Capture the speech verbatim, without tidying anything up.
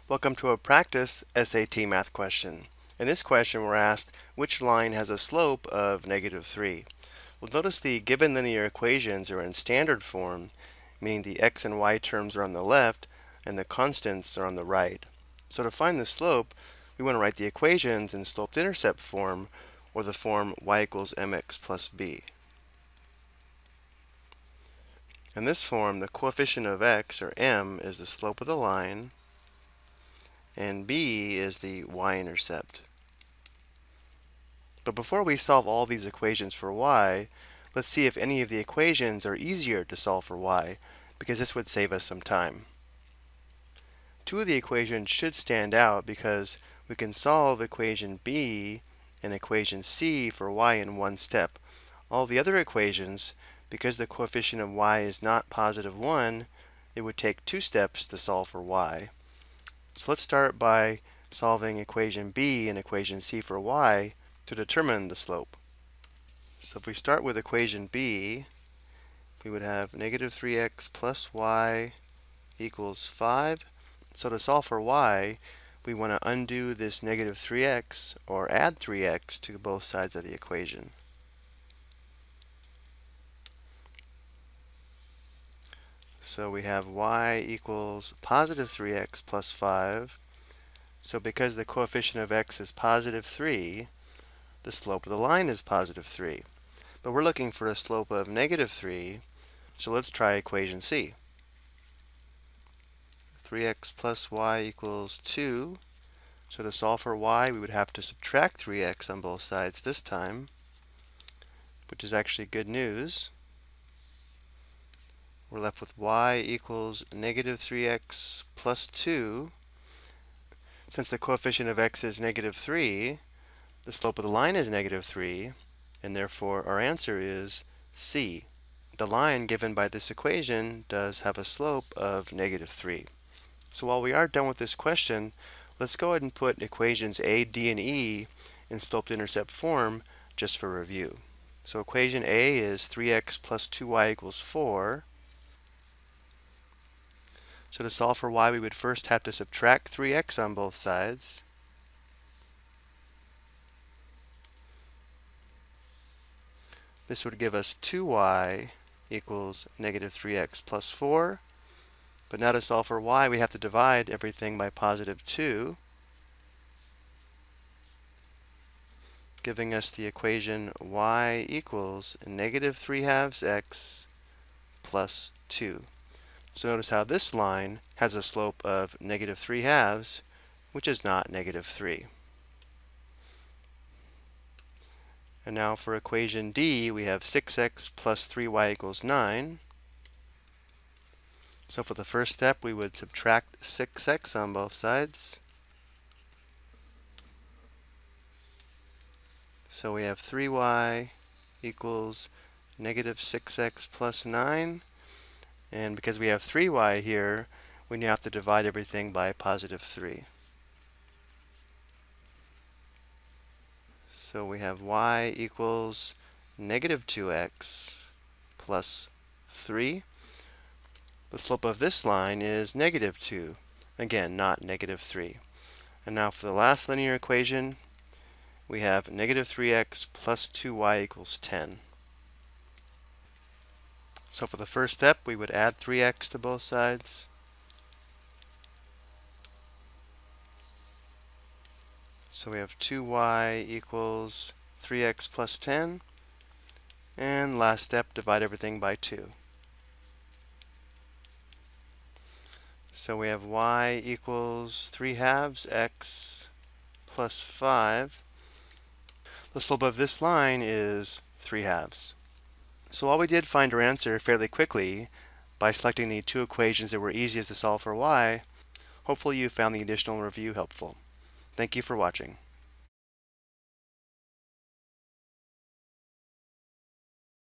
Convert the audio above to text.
Welcome to a practice S A T math question. In this question we're asked which line has a slope of negative three. Well, notice the given linear equations are in standard form, meaning the x and y terms are on the left and the constants are on the right. So to find the slope, we want to write the equations in slope-intercept form, or the form y equals mx plus b. In this form, the coefficient of x, or m, is the slope of the line, and b is the y-intercept. But before we solve all these equations for y, let's see if any of the equations are easier to solve for y, because this would save us some time. Two of the equations should stand out because we can solve equation b and equation c for y in one step. All the other equations, because the coefficient of y is not positive one, it would take two steps to solve for y. So let's start by solving equation b and equation c for y to determine the slope. So if we start with equation b, we would have negative three x plus y equals five. So to solve for y, we want to undo this negative three x, or add three x to both sides of the equation. So we have y equals positive three x plus five. So because the coefficient of x is positive three, the slope of the line is positive three. But we're looking for a slope of negative three, so let's try equation c. three x plus y equals two. So to solve for y, we would have to subtract three x on both sides this time, which is actually good news. We're left with y equals negative three x plus two. Since the coefficient of x is negative three, the slope of the line is negative three, and therefore our answer is C. The line given by this equation does have a slope of negative three. So while we are done with this question, let's go ahead and put equations A, D, and E in slope-intercept form just for review. So equation A is three x plus two y equals four. So to solve for y, we would first have to subtract three x on both sides. This would give us two y equals negative three x plus four. But now to solve for y, we have to divide everything by positive two, giving us the equation y equals negative three halves x plus two. So notice how this line has a slope of negative three halves, which is not negative three. And now for equation D, we have six x plus three y equals nine. So for the first step, we would subtract six x on both sides. So we have three y equals negative six x plus nine. And because we have three y here, we now have to divide everything by positive three. So we have y equals negative two x plus three. The slope of this line is negative two. Again, not negative three. And now for the last linear equation, we have negative three x plus two y equals ten. So for the first step, we would add three x to both sides. So we have two y equals three x plus ten. And last step, divide everything by two. So we have y equals three halves x plus five. The slope of this line is three halves. So all we did find our answer fairly quickly by selecting the two equations that were easiest to solve for y. Hopefully you found the additional review helpful. Thank you for watching.